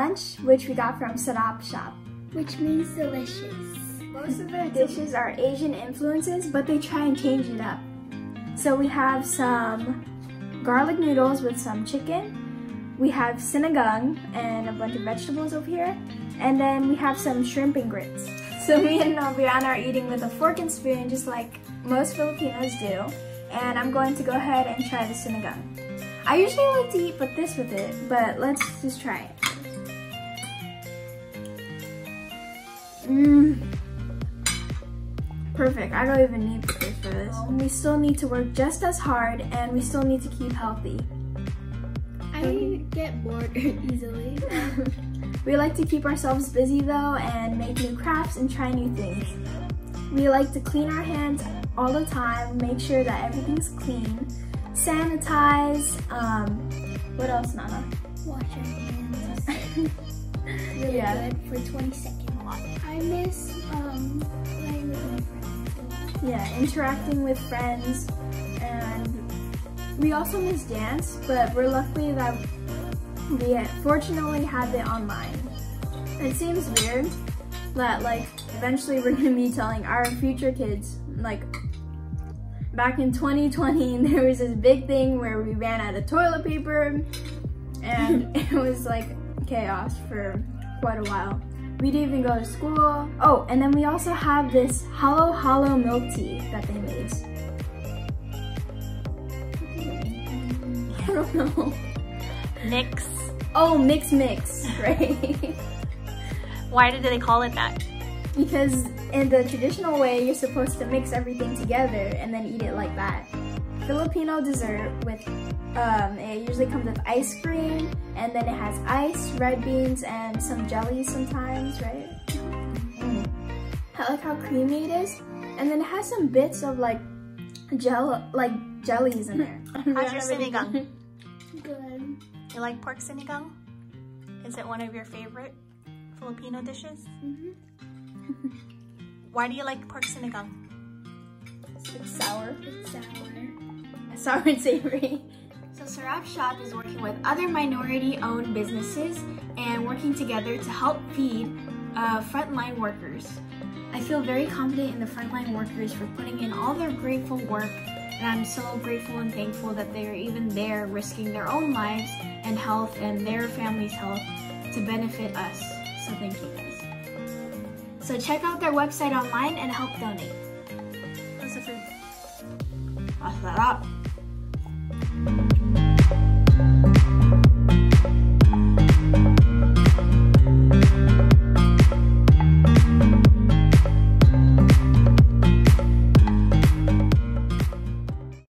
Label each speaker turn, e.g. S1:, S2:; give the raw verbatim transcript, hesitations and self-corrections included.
S1: lunch, which we got from Sarap Shop.
S2: Which means delicious.
S1: Most of their dishes are Asian influences, but they try and change it up. So we have some garlic noodles with some chicken. We have sinigang and a bunch of vegetables over here. And then we have some shrimp and grits. So me and Brianna are eating with a fork and spoon, just like most Filipinos do. And I'm going to go ahead and try the sinigang. I usually like to eat with this with it, but let's just try it. Mmm. Perfect. I don't even need this for this. We still need to work just as hard, and we still need to keep healthy.
S2: I get bored easily.
S1: We like to keep ourselves busy though and make new crafts and try new things. We like to clean our hands all the time, make sure that everything's clean, sanitize, um, what else, Nana?
S2: Wash our hands. Really
S1: Yeah.
S2: good for twenty seconds. I miss um, playing with my friends.
S1: Yeah, interacting with friends, and we also miss dance, but we're lucky that we fortunately have it online. It seems weird that like eventually we're gonna be telling our future kids, like back in twenty twenty there was this big thing where we ran out of toilet paper and it was like chaos for quite a while. We didn't even go to school. Oh, and then we also have this hollow hollow milk tea that they made. I don't know.
S3: Mix.
S1: Oh, mix mix, right?
S3: Why did they call it that?
S1: Because in the traditional way, you're supposed to mix everything together and then eat it like that. Filipino dessert with, um, it usually comes with ice cream, and then it has ice, red beans, and some jelly sometimes, right? Mm. I like how creamy it is. And then it has some bits of like gel, like jellies in there.
S3: How's your sinigang?
S2: Good.
S3: You like pork sinigang? Is it one of your favorite Filipino dishes?
S2: Mm-hmm.
S3: Why do you like pork sinigang?
S1: It's sour.
S2: It's sour.
S1: Sour and savory. So Sarap Shop is working with other minority-owned businesses and working together to help feed uh, frontline workers. I feel very confident in the frontline workers for putting in all their grateful work, and I'm so grateful and thankful that they are even there risking their own lives and health and their family's health to benefit us. So thank you guys. So check out their website online and help donate.
S3: How's the food?
S1: Masarap.